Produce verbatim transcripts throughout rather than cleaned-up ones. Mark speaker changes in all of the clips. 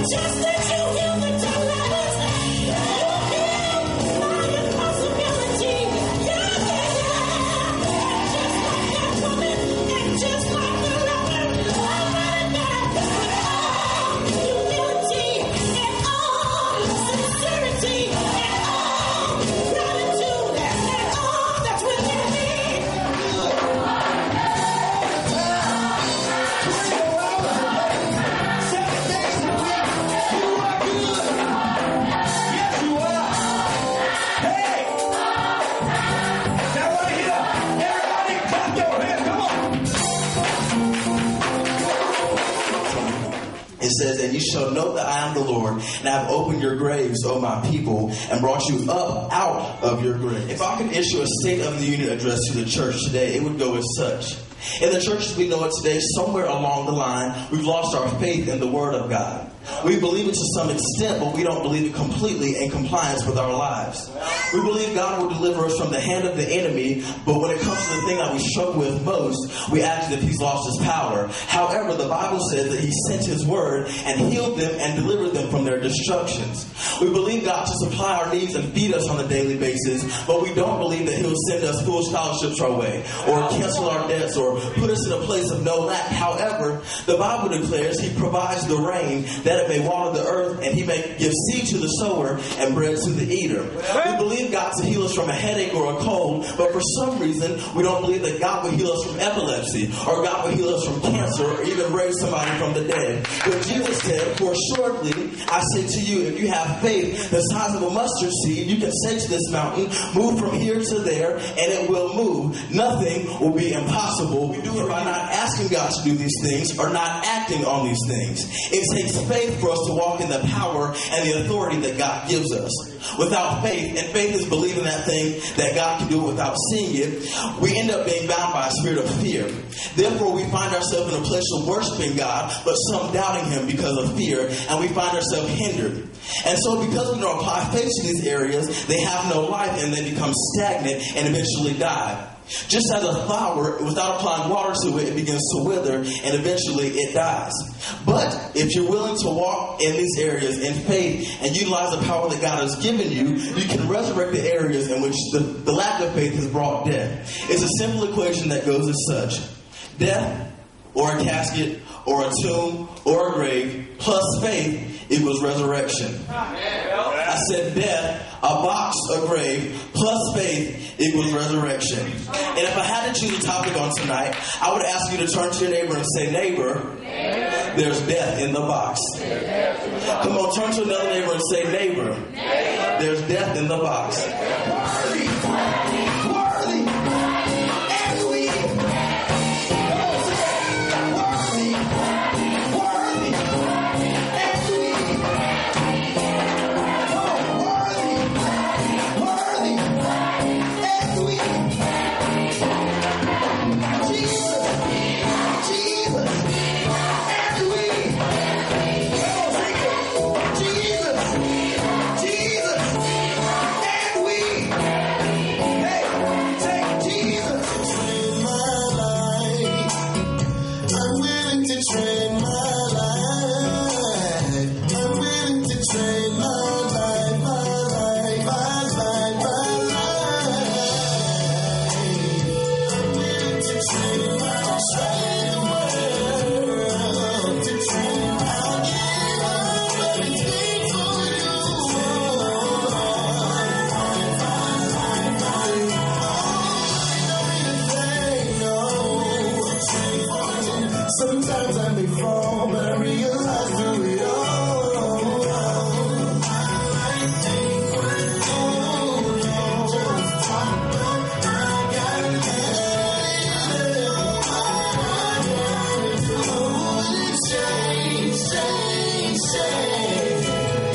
Speaker 1: It says that you shall know that I am the Lord, and I have opened your graves, O my people, and brought you up out of your grave. If I could issue a State of the Union address to the church today, it would go as such. In the church as we know it today, somewhere along the line, we've lost our faith in the Word of God. We believe it to some extent, but we don't believe it completely in compliance with our lives. We believe God will deliver us from the hand of the enemy, but when it comes to the thing that we struggle with most, we act as if he's lost his power. However, the Bible says that he sent his word and healed them and delivered them from their destructions. We believe God to supply our needs and feed us on a daily basis, but we don't believe that he'll send us full scholarships our way, or cancel our debts, or put us in a place of no lack. However, the Bible declares he provides the rain that it may water the earth, and he may give seed to the sower and bread to the eater. We believe God to heal us from a headache or a cold, but for some reason we don't believe that God will heal us from epilepsy, or God will heal us from cancer, or even raise somebody from the dead. But Jesus said, for assuredly I say to you, if you have faith the size of a mustard seed, you can say to this mountain, move from here to there, and it will move. Nothing will be impossible. We do it by not asking God to do these things or not acting on these things. It takes faith for us to walk in the power and the authority that God gives us. Without faith, and faith is believing that thing that God can do it without seeing it, we end up being bound by a spirit of fear. Therefore, we find ourselves in a place of worshiping God, but some doubting him because of fear, and we find ourselves hindered. And so because we don't apply faith to these areas, they have no life and they become stagnant and eventually die. Just as a flower, without applying water to it, it begins to wither and eventually it dies. But if you're willing to walk in these areas in faith and utilize the power that God has given you, you can resurrect the areas in which the, the lack of faith has brought death. It's a simple equation that goes as such. Death, or a casket, or a tomb, or a grave, plus faith equals resurrection. I said death, a box, a grave, plus faith equals resurrection. And if I had to choose a topic on tonight, I would ask you to turn to your neighbor and say, neighbor, there's death in the box. Come on, turn to another neighbor and say, neighbor, there's death in the box. Worthy, worthy, and we. Worthy, worthy, and we. Oh, worthy, worthy, and we. Jesus, Jesus, and we. Jesus, Jesus, and we. Hey, take Jesus. Trade my life. I'm willing to trade my life. I'm willing to trade my life, my life, my life, my life. I'm willing to trade my trade the world to trade my give up everything for you. Sometimes I may fall, but I realize through it all. I think we're going on. Just talk, but I gotta change, change, change.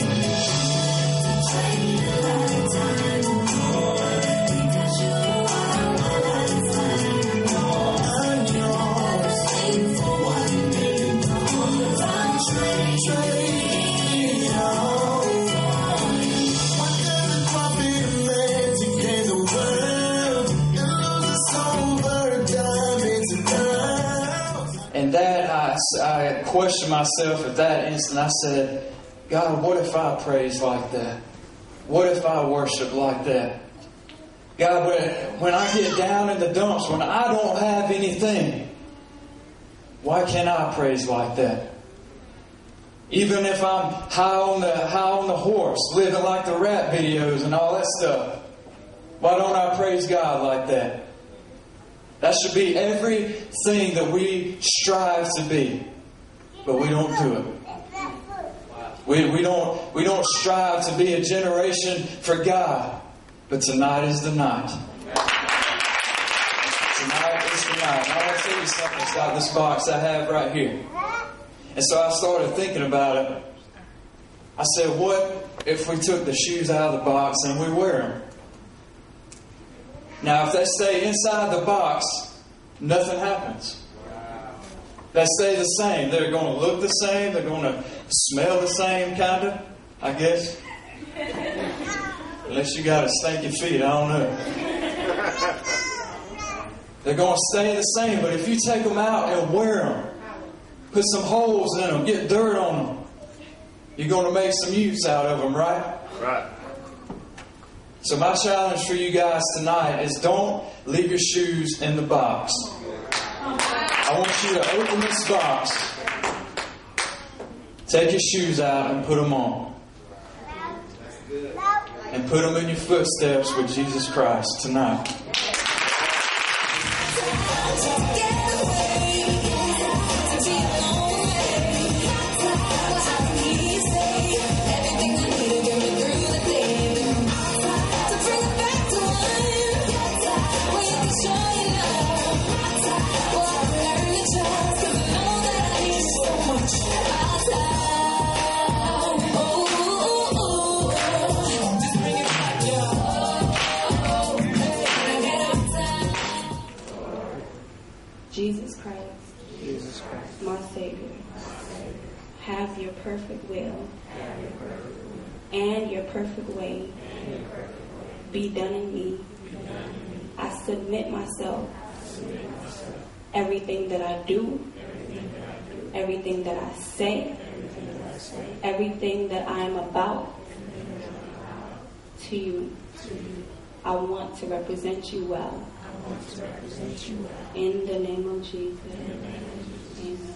Speaker 1: Change your lifetime more because you are my lifeline. I'm yours. For one day, I'm trade, trade all. What does it profit a man to gain the world and lose his soul for a dime? It's a dime.
Speaker 2: And that, I, I questioned myself at that instant. I said, God, what if I praise like that? What if I worship like that? God, when, when I get down in the dumps, when I don't have anything, why can't I praise like that? Even if I'm high on the high on the horse, living like the rap videos and all that stuff, why don't I praise God like that? That should be everything that we strive to be, but we don't do it. We we don't we don't strive to be a generation for God, but tonight is the night. Tonight is the night. I want to tell you something. It's got this box I have right here. And so I started thinking about it. I said, what if we took the shoes out of the box and we wear them? Now, if they stay inside the box, nothing happens. They stay the same. They're going to look the same. They're going to smell the same, kind of, I guess. Unless you got stinky feet, I don't know. They're going to stay the same. But if you take them out and wear them, put some holes in them, get dirt on them, you're going to make some use out of them, right?
Speaker 3: Right.
Speaker 2: So my challenge for you guys tonight is don't leave your shoes in the box. I want you to open this box, take your shoes out and put them on. And put them in your footsteps with Jesus Christ tonight.
Speaker 4: Jesus Christ,
Speaker 3: Jesus Christ,
Speaker 4: my Savior, have your perfect will and your perfect way be done in me. I submit myself, everything that I do, everything that I say, everything that I am about to you. I want to represent you well. In the name of Jesus. Amen.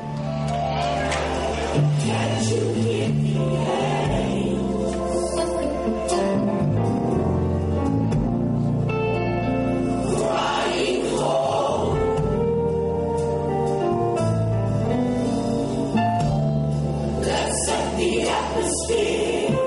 Speaker 4: Can't you hear me? Crying home. Let's set the atmosphere.